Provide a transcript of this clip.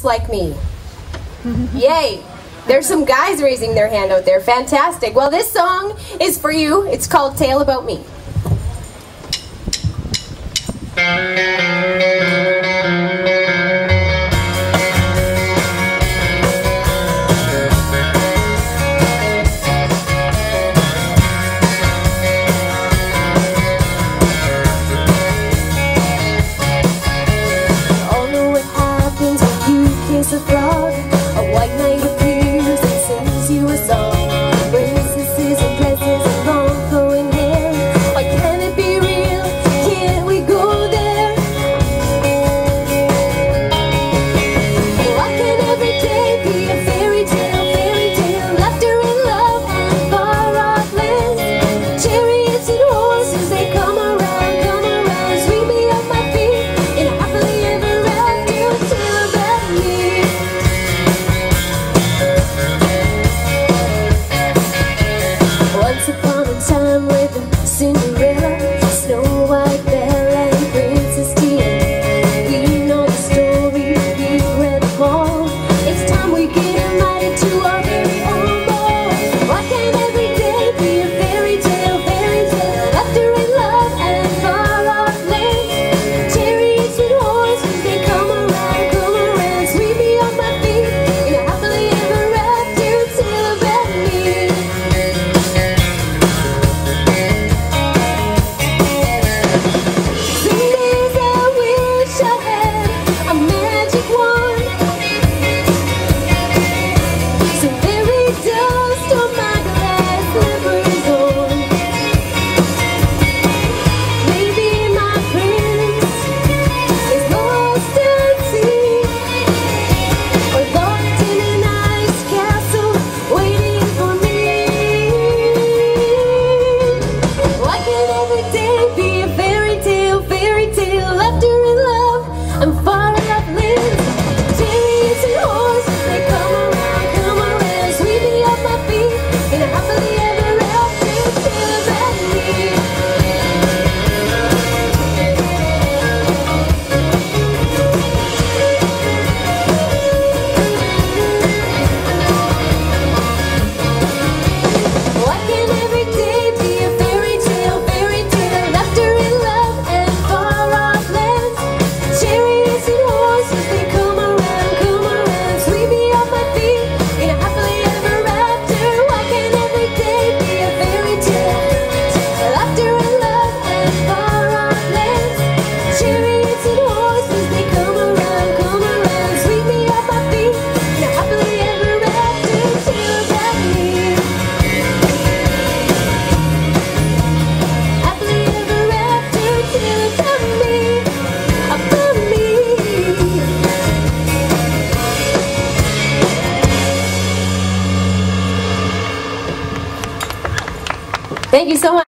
like me. Yay! There's some guys raising their hand out there. Fantastic. Well, this song is for you. It's called Tale About Me. All know what happens when you kiss a frog. A white knight appears and sings you a song. Princesses and dresses and long flowing hair. Why can't it be real? Can't we go there? Why can't every day be a fairy tale, fairy tale? Laughter and love and far off lands. Chariots and horses, they come around, sweep me off my feet in a happily ever after tale about me. Once upon a time living Cinderella, Snow White, Belle, and Princess Diana. We know the story, we've read them all. It's time we get invited to our very own ball. Why can't every day be a fairy tale, fairy tale? Laughter and love and far off lands. Chariots and horses, they come around, sweep me off my feet in a happily ever after tale about me. Some days I wish I had a magic wand, some fairy dust on my glass slippers on. Maybe my prince is lost at sea, or locked in an ice castle waiting for me. Why can't every day be a fairy tale, fairy tale? Laughter and love and far off lands. Chariots and horses, they come around, sweep me off my feet in a happily ever after tale about me. Why can't every day be a fairy tale, fairy tale? Laughter and love and far off lands. Chariots and horses, they come around, sweep me off my feet in a happily ever after. Why can't every day be a fairy tale? Laughter and love and far off lands. Chariots and horses, they come around, sweep me off my feet in a happily ever after tale about me. Happily ever after tale about me, about me. Thank you so much.